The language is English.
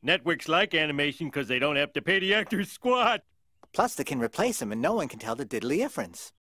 Networks like animation because they don't have to pay the actors squat. Plus, they can replace them and no one can tell the diddly difference.